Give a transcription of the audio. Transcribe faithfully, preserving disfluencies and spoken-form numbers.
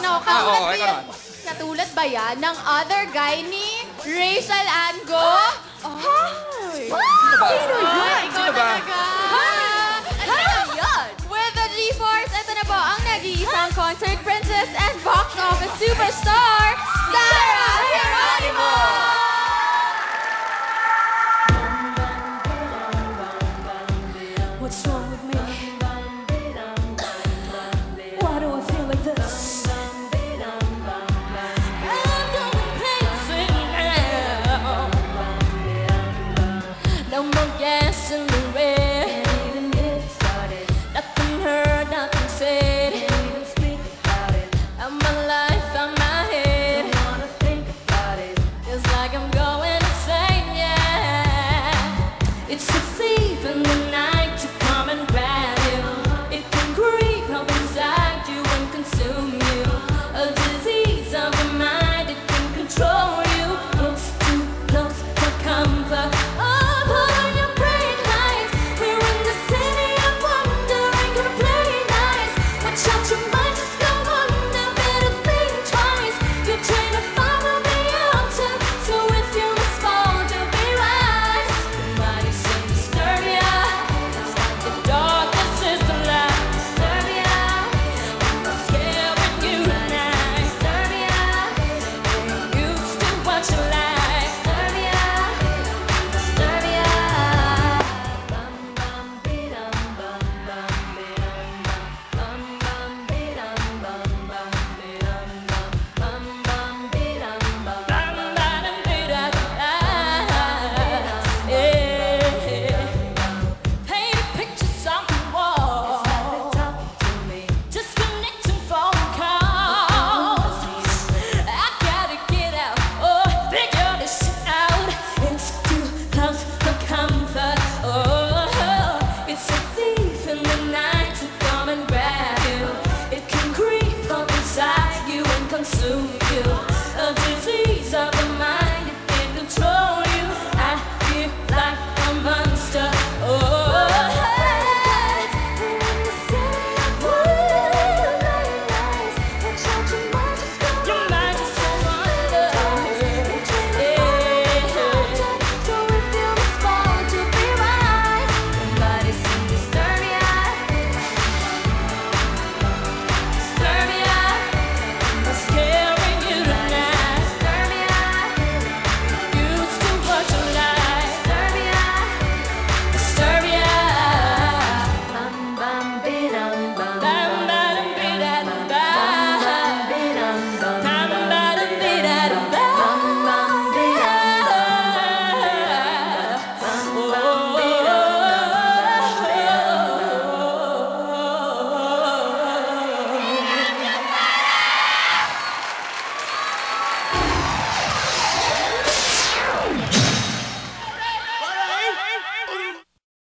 ano, Ah, katulad, oo, ba ikaw yan, naman. katulad ba yan ng other guy ni Rachel Ango? Ay! Sino ba? Sino yun? Ah, Ikaw sino ba? talaga. Ano yan? With the G-Force, ito na po ang nag-iisang concert princess and box office superstar,